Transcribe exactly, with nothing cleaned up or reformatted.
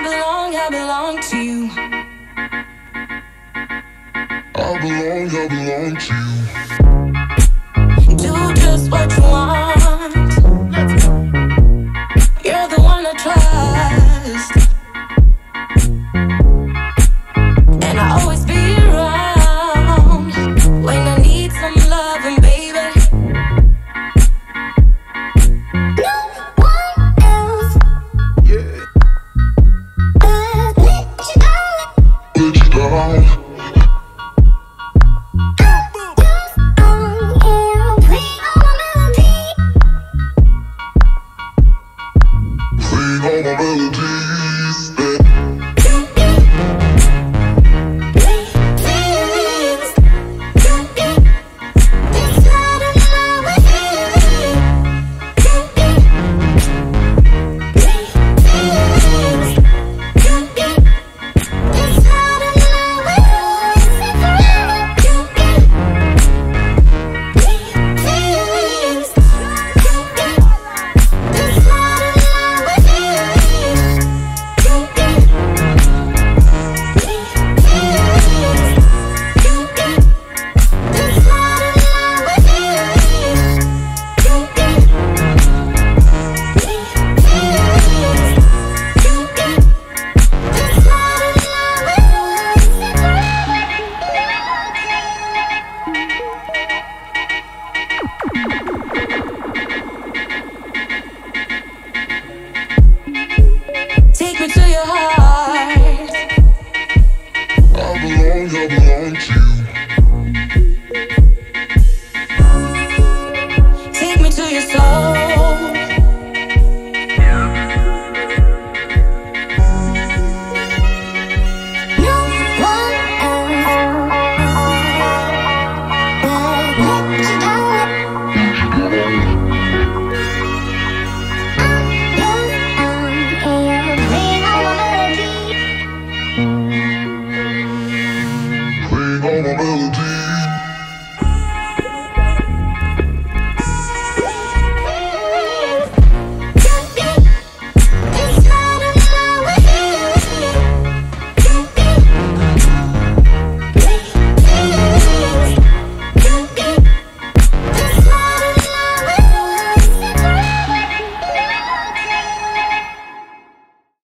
belong, I belong to you. I belong, I belong to you. Do just what you want. You're the one I trust, and I'll always be around when I need some loving, baby. No one else. Yeah. I'll let you down. Let you down. All my melodies that take me to your heart.